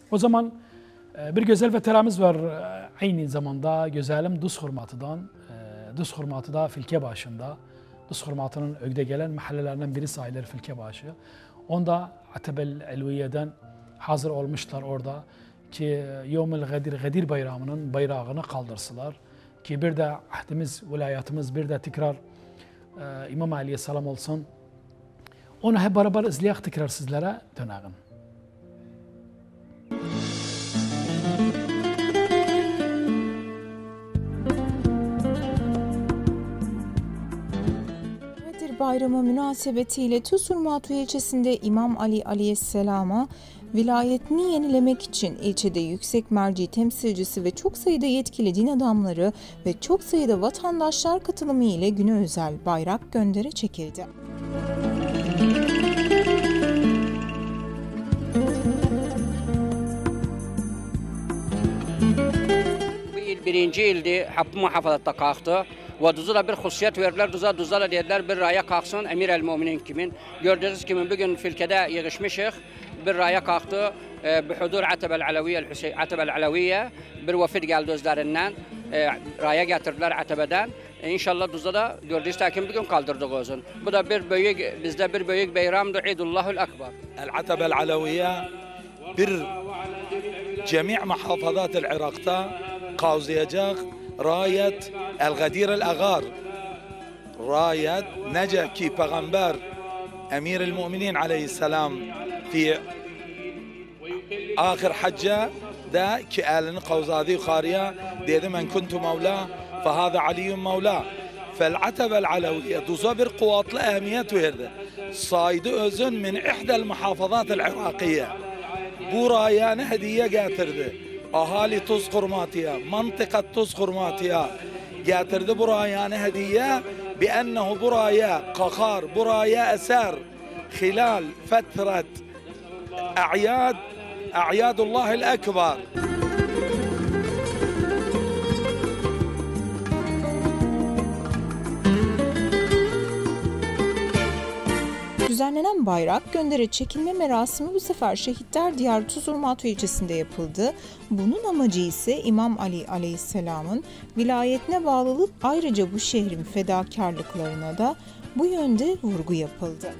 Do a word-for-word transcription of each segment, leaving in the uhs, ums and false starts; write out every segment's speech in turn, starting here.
O zaman bir güzel veteranımız var aynı zamanda güzelim Duz Hurmatı'dan. Duz Hurmatı da Filke başında. Duz Hurmatı'nın ögde gelen mahallelerinden biri sayılır Filke başı. Onda Atebel Elviye'den hazır olmuşlar orada ki Yevmil Gadir, Gadir bayramının bayrağını kaldırsılar. Ki bir de ahdimiz, vilayetimiz bir de tekrar e, İmam Ali'ye selam olsun. Onu hep beraber izleyek tekrar sizlere dönelim. Gadir Bayramı münasebetiyle Tuz Hurmatı ilçesinde İmam Ali Aleyhisselam'a vilayetini yenilemek için ilçede yüksek merci temsilcisi ve çok sayıda yetkili din adamları ve çok sayıda vatandaşlar katılımı ile güne özel bayrak gönderi çekildi. Bu il birinci ildi muhafazatta kalktı. Ve Duz'a bir hususiyet verdiler. Duz'a Duz'a da dediler bir raya kalksın Emir el Müminin kimin. Gördüğünüz gibi bugün Filke'de yığışmışız. Bir raya kalktı. Bihudur Atebel Alaviye, Atebel Alaviye bir vefid geldi özlerinden. Raya getirdiler Atebe'den. İnşallah Duz'da da gördüğünüz takim bugün kaldırdık olsun. Bu da bir büyük, bizde bir büyük bayramdır. İdullahul Ekber. Atebel Alaviye bir cemi' muhafazat Irak'ta kavzayacak rayet El-Gadir El-Agar. Rayet nece ki Peygamber Emir el-Müminin aleyhisselam fi آخر حجة دا كألن قوزادي خارية ديد من كنت مولاه فهذا علي مولاه فالعتبة العلوية تصبر قوات الأهمية وهذا صايد أذن من إحدى المحافظات العراقية برايان هدية قاترده أهالي تز خرماتيا منطقة تز خرماتيا قاترده برايان هدية بأنه برايا قخار برايا أسار خلال فترة أعياد أعياد الله الأكبر. Düzenlenen bayrak gönderi çekilme merasimi bu sefer Şehitler Diyarı Tuz Hurmatı ilçesinde yapıldı. Bunun amacı ise İmam Ali Aleyhisselam'ın vilayetine bağlılık, ayrıca bu şehrin fedakarlıklarına da bu yönde vurgu yapıldı.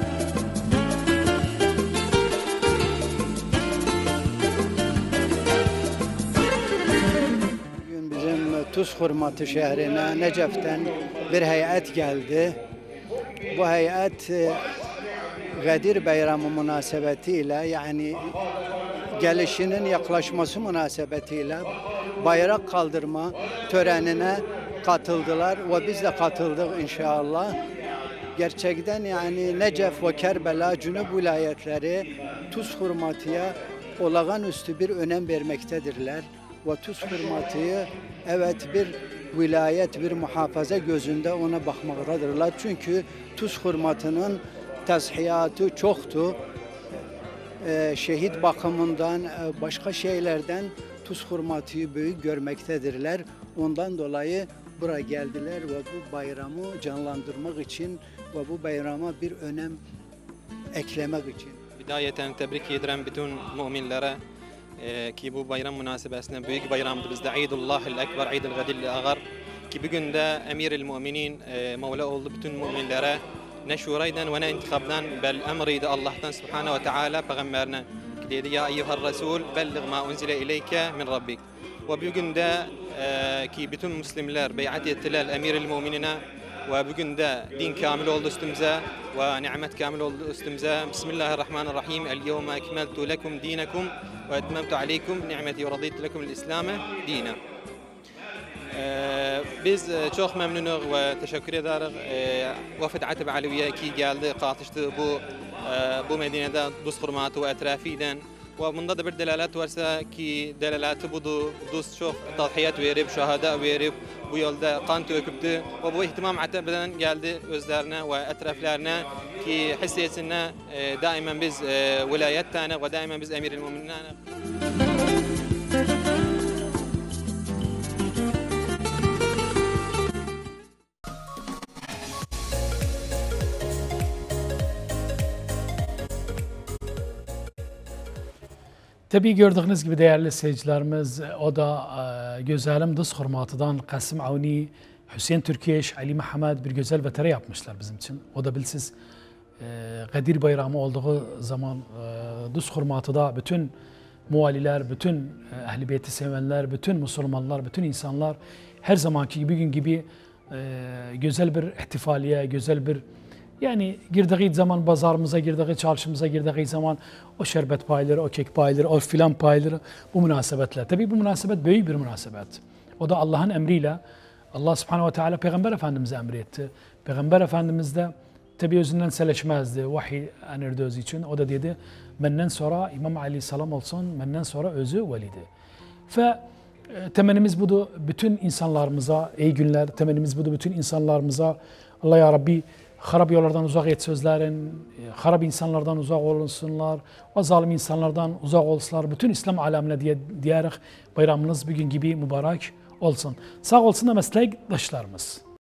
Tuz Hurmatı şehrine Necef'ten bir heyet geldi. Bu heyet Gadir Bayramı münasebetiyle yani gelişinin yaklaşması münasebetiyle bayrak kaldırma törenine katıldılar ve biz de katıldık inşallah. Gerçekten yani Necef ve Kerbela Cünub vilayetleri Tuz Hurmatı'ya olağanüstü bir önem vermektedirler. Ve Tuz Hurmatı'yı evet bir vilayet, bir muhafaza gözünde ona bakmaktadırlar. Çünkü Tuz Hurmatı'nın tazhiyatı çoktu. Ee, şehit bakımından, başka şeylerden Tuz Hurmatı'yı büyük görmektedirler. Ondan dolayı buraya geldiler ve bu bayramı canlandırmak için ve bu bayrama bir önem eklemek için. Bidayeten tebrik ederim bütün müminlere. Ki bu bayram münasebesinde büyük bayramdır bizde İdullahil Ekber, İdul Gadir Agar ki bugün de Emir el Müminin Mevla oldu bütün müminlere ne şuraydan ve ne intikabdan bel emriydi Allah'tan Subhanahu ve Teala peygamberine ki dedi ya eyyuhar Resul bellig ma unzile ileyke min Rabbik ve bugün de ki bütün Müslümanlar beyat ettiler Emir el Müminine ve bugün de din kamil oldu üstümüze ve nimet kamil oldu üstümüze. Bismillahirrahmanirrahim. El yevme ekmeltu lekum dinakum ve etmemtu aleykum ni'meti ve raditu lekum el-İslam'e dina. Biz çok memnunuz ve teşekkür ederiz. Vefd Atebe Alaviye ki geldi, katıştı bu bu Medine'de Duz Hurmatı ve etrafiden. Ve bunda da bir delalet varsa ki delalatı budu, Duz çok tadhiyat verip, şahada verip bu yolda kan döküptü ve bu ihtimam Atebe'den geldi özlerine ve etraflarına ki hissiyetine daima biz vilayettane ve daima biz Emir el Müminin. Tabii gördüğünüz gibi değerli seyircilerimiz, o da e, Gözelim Dız Hurmatı'dan Kasım Avni, Hüseyin Türkeş, Ali Muhammed bir güzel vetere yapmışlar bizim için. O da bilsiz e, Kadir Bayramı olduğu zaman e, Dız Hurmatı'da bütün mualiler, bütün e, Ehl-i Beyt'i sevenler, bütün Müslümanlar, bütün insanlar her zamanki gibi gün gibi e, güzel bir ihtifaliye, güzel bir yani girdiği zaman pazarımıza, girdiği çarşımıza girdiği zaman o şerbet payları, o kek payları, o filan payları bu münasebetle. Tabii bu münasebet büyük bir münasebet. O da Allah'ın emriyle. Allah subhanehu ve teala Peygamber Efendimiz'e emretti. Peygamber Efendimiz de tabii özünden seleşmezdi vahiy anirdi özü için. O da dedi, benden sonra İmam Aleyhisselam olsun, benden sonra özü velidi. Ve e, temennimiz budur bütün insanlarımıza, iyi günler, temennimiz budur bütün insanlarımıza. Allah ya Rabbi harap yollardan uzak et sözlerin, harap insanlardan uzak olsunlar, o zalim insanlardan uzak olsunlar. Bütün İslam alemine diye diyerek bayramınız bugün gibi mübarek olsun. Sağ olsun da meslektaşlarımız.